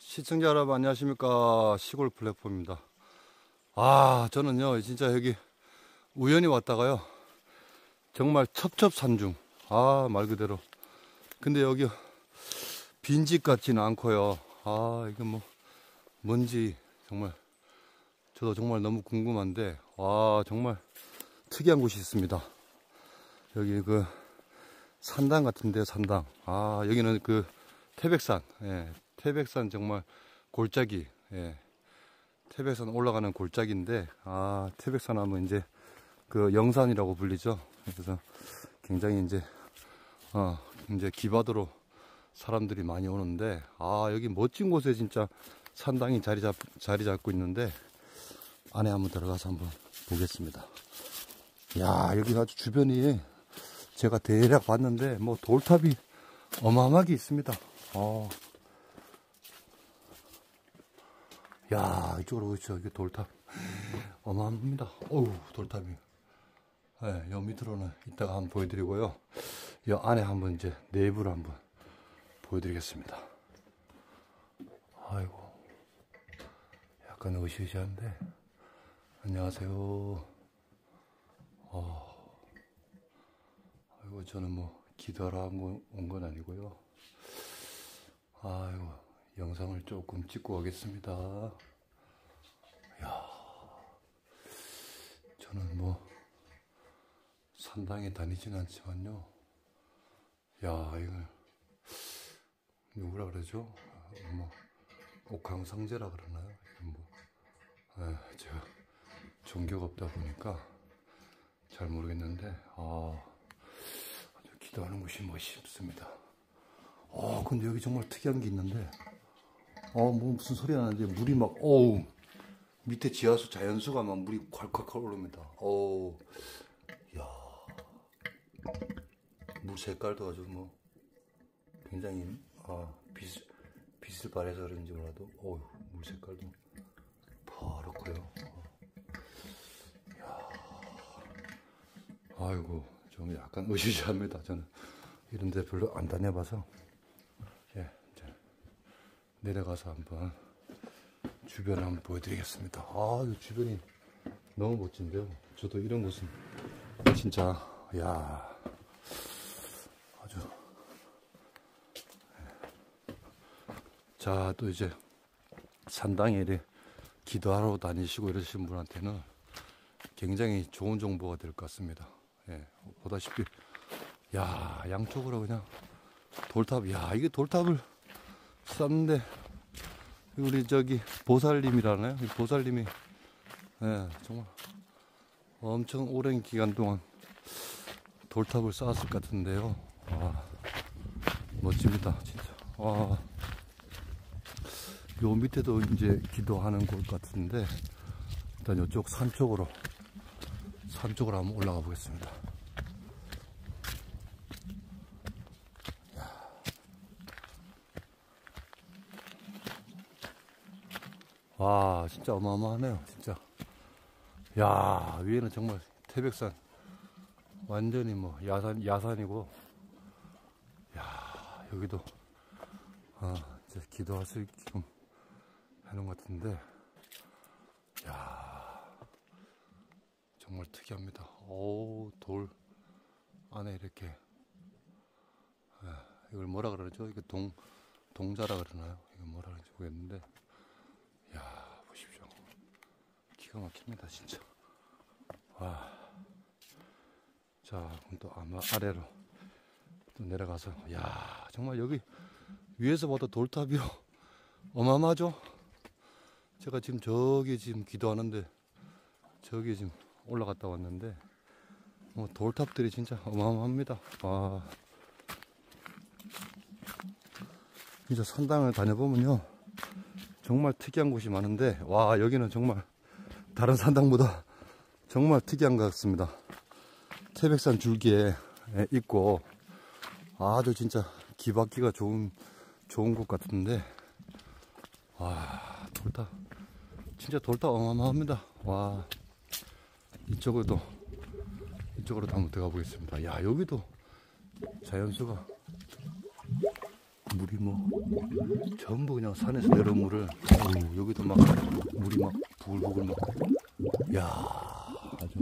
시청자 여러분 안녕하십니까. 시골 플랫폼입니다. 저는요 진짜 여기 우연히 왔다가요 정말 첩첩산중, 말 그대로. 근데 여기 빈집 같지는 않고요. 이게 뭐 뭔지 정말 저도 정말 너무 궁금한데, 정말 특이한 곳이 있습니다. 여기 그 산당 같은데요, 산당. 여기는 그 태백산, 태백산 정말 골짜기, 태백산 올라가는 골짜기인데, 태백산 하면 이제 그 영산이라고 불리죠. 그래서 굉장히 이제 기바도로 사람들이 많이 오는데, 여기 멋진 곳에 진짜 산당이 자리 잡고 있는데, 안에 한번 들어가서 한번 보겠습니다. 여기 아주 주변이 제가 대략 봤는데, 뭐 돌탑이 어마어마하게 있습니다. 이쪽으로 보시죠. 이게 돌탑. 어마어마합니다. 돌탑이. 요 밑으로는 이따가 한번 보여드리고요. 요 안에 한번 이제 내부를 한번 보여드리겠습니다. 아이고. 약간 으시으시한데. 안녕하세요. 아이고, 저는 뭐 기도하러 온 건 아니고요. 영상을 조금 찍고 가겠습니다. 저는 뭐 산당에 다니진 않지만요. 이걸 누구라 그러죠? 뭐 옥황상제라 그러나요? 제가 종교가 없다 보니까 잘 모르겠는데, 아주 기도하는 곳이 멋있습니다. 근데 여기 정말 특이한 게 있는데, 뭐 무슨 소리가 나는데, 물이 막, 밑에 지하수 자연수가 막 물이 콸콸콸 오릅니다. 물 색깔도 아주 뭐, 굉장히, 빛을 발해서 그런지 몰라도, 물 색깔도 파랗고요. 아이고, 좀 약간 으시시합니다. 저는 이런 데 별로 안 다녀봐서. 이제 내려가서 한번 주변을 한번 보여드리겠습니다. 이 주변이 너무 멋진데요. 저도 이런 곳은 진짜, 아주. 자, 또 이제 산당에 이렇게 기도하러 다니시고 이러시는 분한테는 굉장히 좋은 정보가 될 것 같습니다. 보다시피, 양쪽으로 그냥 돌탑, 이게 돌탑을 쌓는데, 우리 저기 보살님이라나요? 보살님이, 정말 엄청 오랜 기간 동안 돌탑을 쌓았을 것 같은데요. 멋집니다, 진짜. 요 밑에도 이제 기도하는 곳 같은데, 일단 이쪽 산 쪽으로 한번 올라가 보겠습니다. 진짜 어마어마하네요, 진짜. 위에는 정말 태백산 완전히 뭐 야산이고, 여기도 이제 기도할 수 있게끔 해놓은 것 같은데, 정말 특이합니다. 돌 안에 이렇게, 이걸 뭐라 그러죠? 이게 동자라 그러나요? 이거 뭐라 그런지 모르겠는데, 보십시오. 기가 막힙니다, 진짜. 자, 그럼 또 아래로 또 내려가서, 정말 여기 위에서 봐도 돌탑이요. 어마어마하죠? 제가 지금 저기 기도하는데, 저기 지금 올라갔다 왔는데, 돌탑들이 진짜 어마어마합니다. 진짜 산당을 다녀보면요, 정말 특이한 곳이 많은데, 여기는 정말 다른 산당보다 정말 특이한 것 같습니다. 태백산 줄기에 있고, 아주 진짜 기받기가 좋은 곳 같은데, 돌탑, 진짜 돌탑 어마어마합니다. 이쪽으로도 한번 들어가 보겠습니다. 여기도 자연수가 물이 뭐 전부 그냥 산에서 내려온 물을 여기도 막 물이 막 부글부글 막 야 아주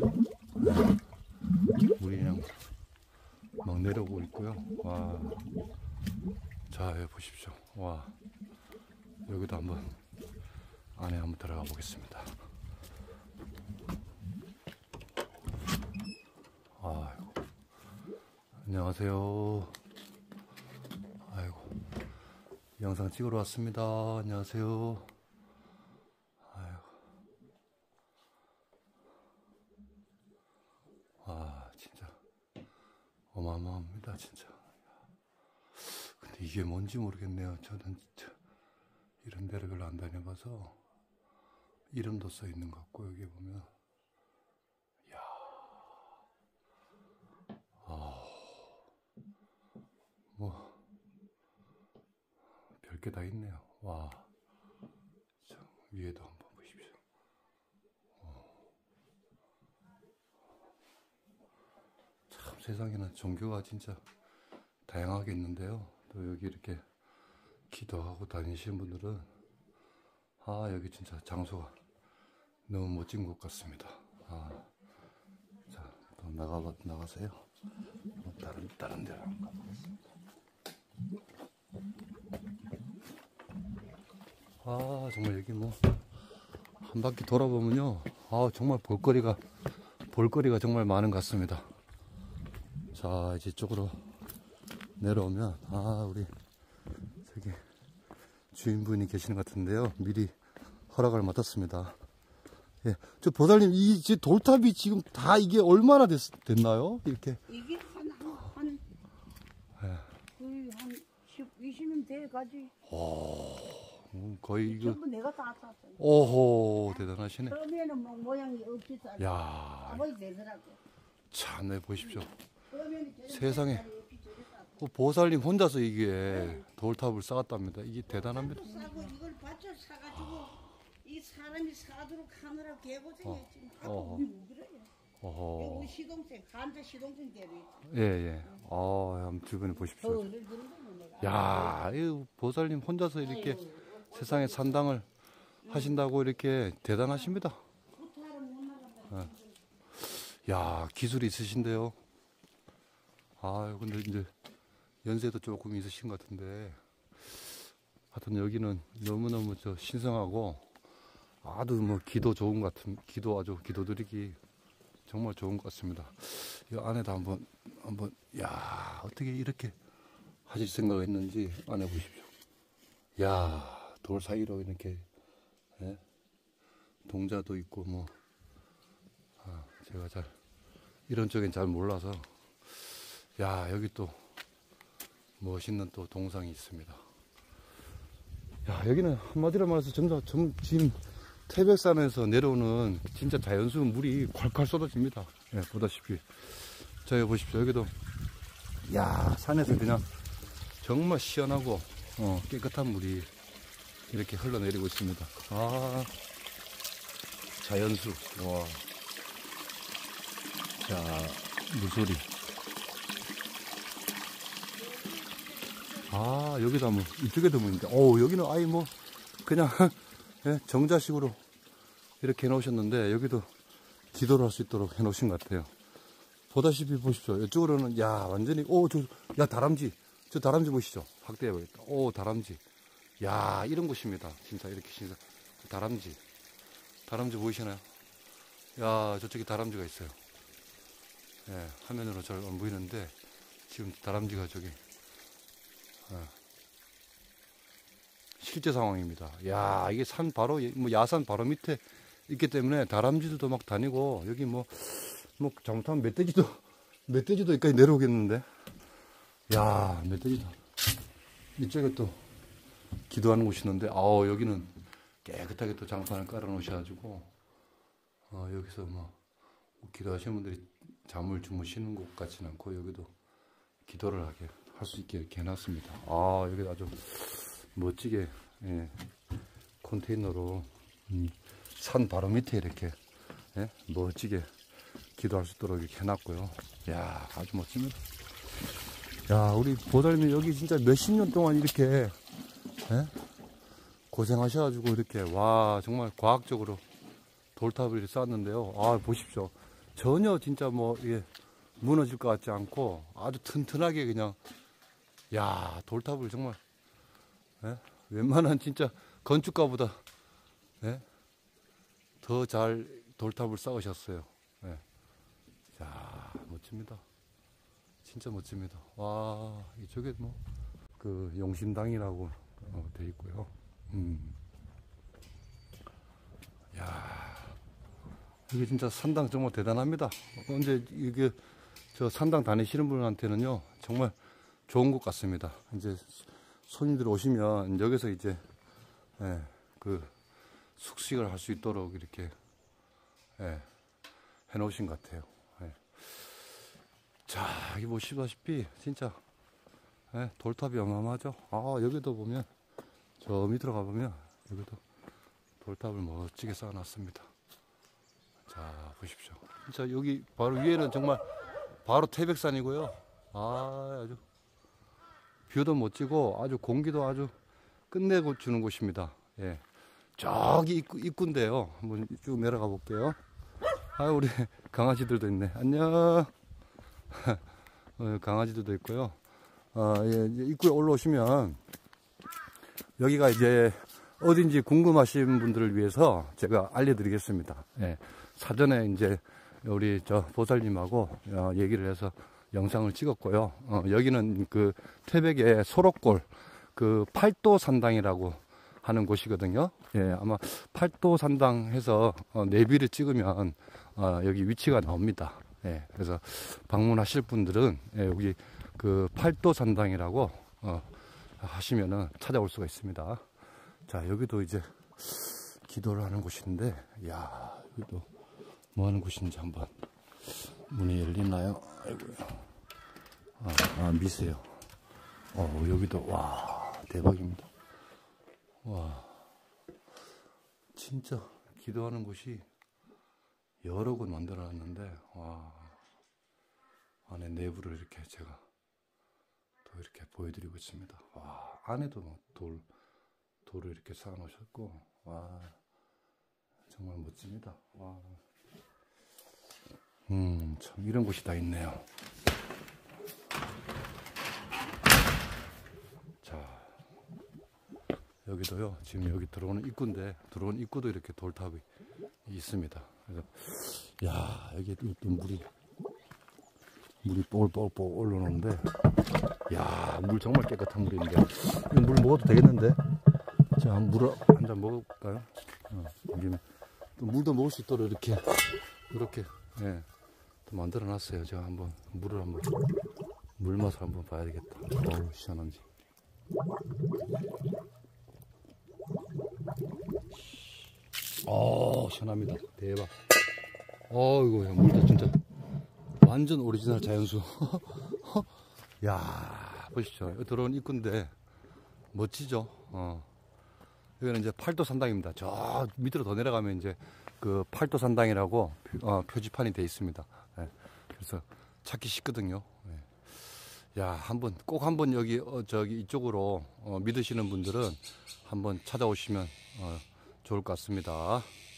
물이 그냥 막 내려오고 있고요. 와, 자 여기 보십시오. 와, 여기도 한번 안에 한번 들어가 보겠습니다. 아이고, 안녕하세요. 아이고, 영상 찍으러 왔습니다. 안녕하세요. 아이고, 와, 진짜 어마어마합니다, 진짜. 근데 이게 뭔지 모르겠네요. 저는 진짜 이런 데를 별로 안 다녀봐서 이름도 써 있는 것 같고, 여기 보면 뭐 별게 다 있네요. 와, 참, 위에도 한번 보십시오. 참 세상에는 종교가 진짜 다양하게 있는데요. 또 여기 이렇게 기도하고 다니시는 분들은 여기 진짜 장소가 너무 멋진 곳 같습니다. 자, 또 나가세요. 다른 데로 한번 가보겠습니다. 정말 여기 뭐 한 바퀴 돌아보면요, 정말 볼거리가 정말 많은 것 같습니다. 자, 이제 이쪽으로 내려오면 우리 저기 주인분이 계시는 것 같은데요. 미리 허락을 맡았습니다. 예, 저 보살님, 이 돌탑이 지금 다 이게 얼마나 됐나요? 이렇게 이게 거의 한 20년 돼가지. 거의 이거 전부 내가 다 샀어요. 오호, 대단하시네. 처음에는 뭐 모양이 없이 쌌어. 야, 아버지 되더라고. 참, 네, 보십시오. 처음에는 세상에. 보살님 혼자서 이게 돌탑을 쌓았답니다. 이게 대단합니다. 싸고 이걸 밭을 사가지고 이 사람이 사도록 하느라 개고생했지. 우리 그래요. 우리 시동생 간자 시동생 대로 있지. 예. 한번 주변에 보십시오. 야, 이 보살님 혼자서 이렇게 세상에 산당을 하신다고 이렇게 대단하십니다. 야, 기술이 있으신데요. 근데 이제 연세도 조금 있으신 것 같은데, 하여튼 여기는 너무너무 신성하고 아주 뭐 기도 좋은 것 같은, 기도드리기 정말 좋은 것 같습니다. 이 안에도 한번 야, 어떻게 이렇게 하실 생각을 했는지 안에 보십시오. 야, 돌 사이로 이렇게 동자도 있고 뭐 제가 잘 이런 쪽엔 잘 몰라서 야, 여기 또 멋있는 또 동상이 있습니다. 야, 여기는 한마디로 말해서 지금 태백산에서 내려오는 진짜 자연스러운 물이 콸콸 쏟아집니다. 예, 보다시피 저기 보십시오. 여기도 야, 산에서 그냥 정말 시원하고 깨끗한 물이 이렇게 흘러내리고 있습니다. 자연수. 와, 자, 물소리. 여기도 한번 이쪽에도 보는데 여기는 아예 뭐 그냥 예, 정자식으로 이렇게 해놓으셨는데 여기도 기도를 할 수 있도록 해놓으신 것 같아요. 보다시피 보십시오. 이쪽으로는 야, 완전히 다람쥐. 저 다람쥐 보시죠. 확대해 보겠다. 다람쥐. 야, 이런 곳입니다. 진짜 이렇게 다람쥐 보이시나요? 야, 저쪽에 다람쥐가 있어요. 예, 화면으로 잘 안 보이는데 지금 다람쥐가 저기 실제 상황입니다. 야, 이게 산 바로 뭐 야산 바로 밑에 있기 때문에 다람쥐들도 막 다니고 여기 뭐 잘못하면 멧돼지도 여기까지 내려오겠는데. 야, 멧돼지도. 이쪽에 또 기도하는 곳이 있는데 여기는 깨끗하게 또 장판을 깔아 놓으셔가지고 여기서 뭐 기도하시는 분들이 잠을 주무시는 곳 같지는 않고 여기도 기도를 할 수 있게 이렇게 해놨습니다. 여기 아주 멋지게 컨테이너로 산 바로 밑에 이렇게 멋지게 기도할 수 있도록 이렇게 해놨고요. 야, 아주 멋집니다. 야, 우리 보살님 여기 진짜 몇십 년 동안 이렇게 고생하셔가지고 이렇게 와 정말 과학적으로 돌탑을 쌓았는데요. 아 보십시오. 전혀 진짜 뭐 이게 무너질 것 같지 않고 아주 튼튼하게 그냥 야 돌탑을 정말 웬만한 진짜 건축가보다 더 잘 돌탑을 쌓으셨어요. 야 멋집니다. 진짜 멋집니다. 와 이쪽에 뭐 그 용심당이라고 돼 있고요. 야 이게 진짜 산당 정말 대단합니다. 언제 이게 저 산당 다니시는 분한테는요 정말 좋은 것 같습니다. 이제 손님들 오시면 여기서 이제 그 숙식을 할 수 있도록 이렇게 해 놓으신 것 같아요. 자, 여기 보시다시피 진짜 돌탑이 어마어마하죠. 아 여기도 보면 저 밑으로 가보면 여기도 돌탑을 멋지게 쌓아놨습니다. 자 보십시오. 진짜 여기 바로 위에는 정말 바로 태백산이고요. 아 아주 뷰도 멋지고 아주 공기도 아주 끝내고 주는 곳입니다. 저기 입구인데요. 한번 쭉 내려가 볼게요. 아 우리 강아지들도 있네. 안녕. 강아지들도 있고요. 입구에 올라오시면 여기가 이제 어딘지 궁금하신 분들을 위해서 제가 알려드리겠습니다. 사전에 이제 우리 저 보살님하고 얘기를 해서 영상을 찍었고요. 여기는 그 태백의 소록골 그 팔도산당이라고 하는 곳이거든요. 아마 팔도산당 해서 내비를 찍으면 여기 위치가 나옵니다. 그래서 방문하실 분들은 여기 그 팔도산당이라고 하시면은 찾아올 수가 있습니다. 자 여기도 이제 기도를 하는 곳인데 야 여기도 뭐 하는 곳인지 한번 문이 열리나요? 아이고야. 미세요. 여기도 와 대박입니다. 와 진짜 기도하는 곳이 여러 곳 만들어 놨는데 와 안에 내부를 이렇게 제가 또 이렇게 보여드리고 있습니다. 와 안에도 뭐 돌을 이렇게 쌓아 놓으셨고 와 정말 멋집니다. 와 참 이런 곳이 다 있네요. 자 여기도요 지금 여기 들어오는 입구인데 들어오는 입구도 이렇게 돌탑이 있습니다. 그래서 야 여기 또 물이 뽀글뽀글 올라오는데 야 물 정말 깨끗한 물인데 이 물 먹어도 되겠는데 자 물을 한 잔 먹을까요? 또 물도 먹을 수 있도록 이렇게 또 만들어 놨어요. 제가 한번 물 맛을 한번 봐야 되겠다. 어우 시원한지. 시원합니다. 대박. 이거 물도 진짜 완전 오리지널 자연수. 야 보시죠. 들어온 입구인데 멋지죠. 여기는 이제 팔도산당입니다. 저 밑으로 더 내려가면 이제 그 팔도산당이라고 표지판이 되어 있습니다. 그래서 찾기 쉽거든요. 야 꼭 한번 여기 저기 이쪽으로 믿으시는 분들은 한번 찾아오시면 좋을 것 같습니다.